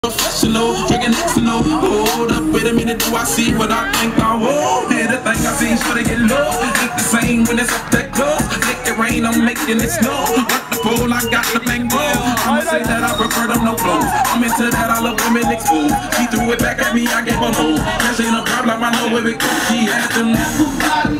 Professional, taking fictional. Hold up, wait a minute, do I see what I think I will? Yeah, the thing I see is to get low. Ain't the same when it's up that close. Make it rain, I'm making it snow. Got the pole, I got the mango. I'ma say that I prefer them no clothes. I'm into that, I love women exposed. She threw it back at me, I gave her more. That ain't a problem, I know where it goes. She had them.